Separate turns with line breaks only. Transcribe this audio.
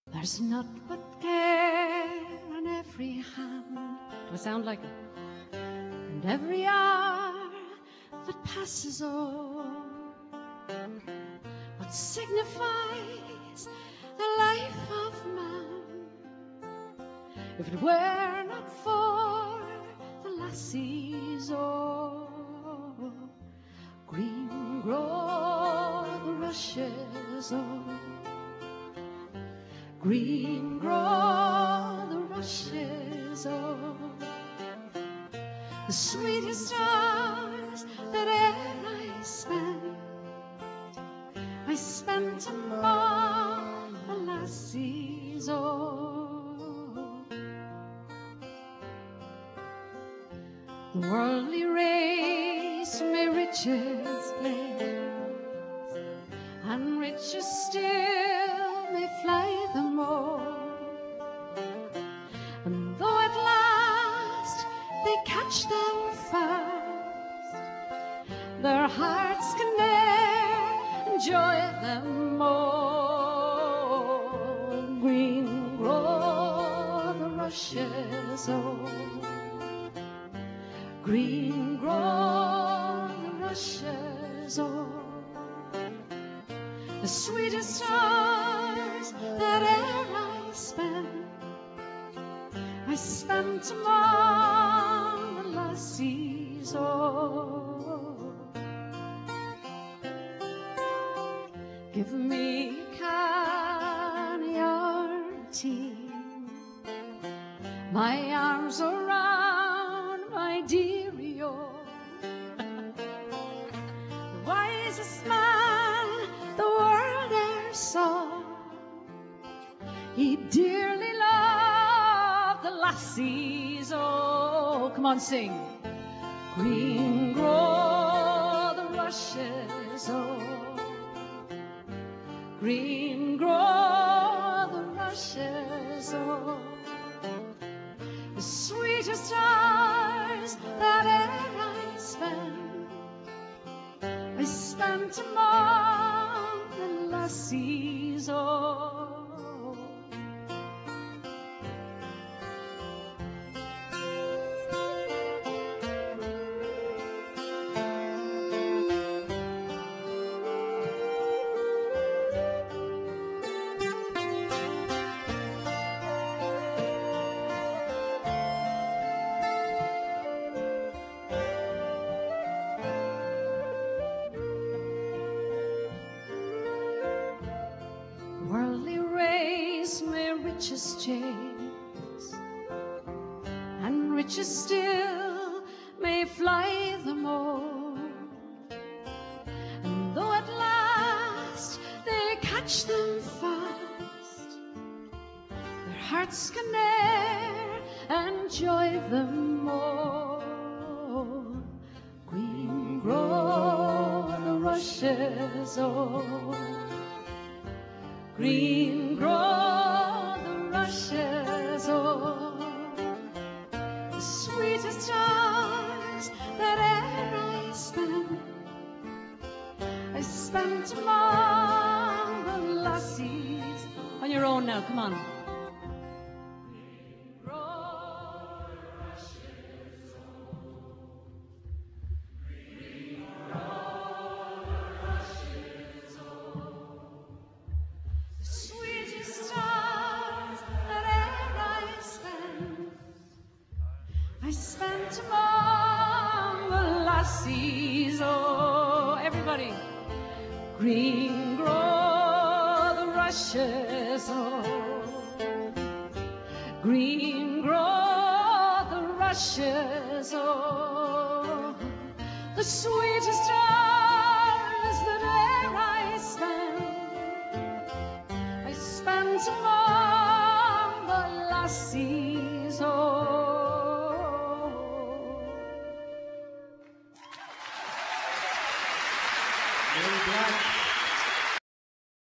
There's naught but care on every hand. Do I sound like it? And every hour that passes on, what signifies the life of man if it were not for the lassies? Oh, green grow the rushes, oh, green grow the rushes, oh, the sweetest hours that e'er I spent among the lassies, oh. The worldly race may riches blaze, and riches still may fly the more, and though at last they catch them fast, their hearts can ne'er enjoy them more. Green grow the rushes, oh, green grow the rushes, oh, the sweetest hours that e'er I spent among the lassies, oh. Give me canny your tea, my arms around my dearie, oh. The wisest man the world e'er saw, he dearly loved the lassies, oh. Come on, sing. Green grow the rushes, oh, green grow the rushes, oh, the sweetest hours that e'er I spent among the lassies, oh. Worldly race may riches chase, and riches still may fly the more, and though at last they catch them fast, their hearts can ne'er enjoy them more. Green grow the rushes, oh, green grow the rushes, oh, the sweetest hours that e'er I spent among the lassies. On your own now, come on. Green grow the rushes, oh, green grow the rushes, oh, the sweetest hours that e'er I spent among the lassies, oh. Everybody. Green grow the rushes, oh, green grow the rushes, oh, the sweetest hours that e'er I spent among the lassies, oh.
Very black.